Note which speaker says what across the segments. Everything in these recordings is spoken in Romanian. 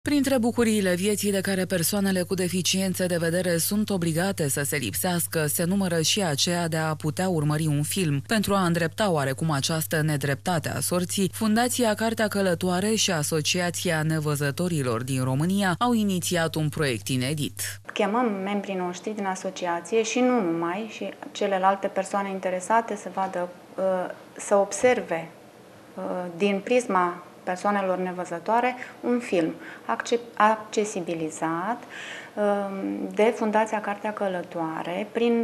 Speaker 1: Printre bucuriile vieții de care persoanele cu deficiențe de vedere sunt obligate să se lipsească, se numără și aceea de a putea urmări un film. Pentru a îndrepta oarecum această nedreptate a sorții, Fundația Cartea Călătoare și Asociația Nevăzătorilor din România au inițiat un proiect inedit.
Speaker 2: Chemăm membrii noștri din asociație și nu numai, și celelalte persoane interesate să vadă, să observe din prisma persoanelor nevăzătoare un film accesibilizat de Fundația Cartea Călătoare. Prin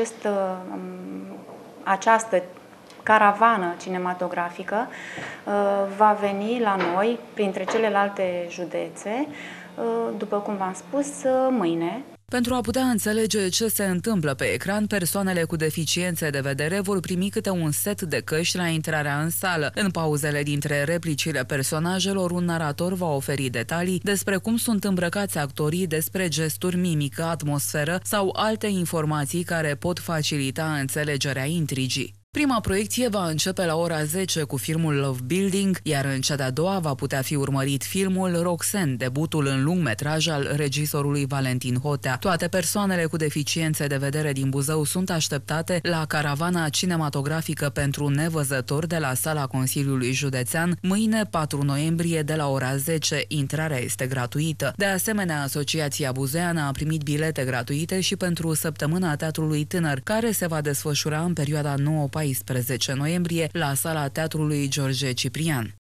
Speaker 2: această caravană cinematografică va veni la noi, printre celelalte județe, după cum v-am spus, mâine.
Speaker 1: Pentru a putea înțelege ce se întâmplă pe ecran, persoanele cu deficiențe de vedere vor primi câte un set de căști la intrarea în sală. În pauzele dintre replicile personajelor, un narator va oferi detalii despre cum sunt îmbrăcați actorii, despre gesturi, mimică, atmosferă sau alte informații care pot facilita înțelegerea intrigii. Prima proiecție va începe la ora 10 cu filmul Love Building, iar în cea de-a doua va putea fi urmărit filmul Roxanne, debutul în lungmetraj al regizorului Valentin Hotea. Toate persoanele cu deficiențe de vedere din Buzău sunt așteptate la caravana cinematografică pentru nevăzători de la Sala Consiliului Județean, mâine 4 noiembrie de la ora 10. Intrarea este gratuită. De asemenea, Asociația Buzeană a primit bilete gratuite și pentru Săptămâna Teatrului Tânăr, care se va desfășura în perioada 9-14 noiembrie la Sala Teatrului George Ciprian.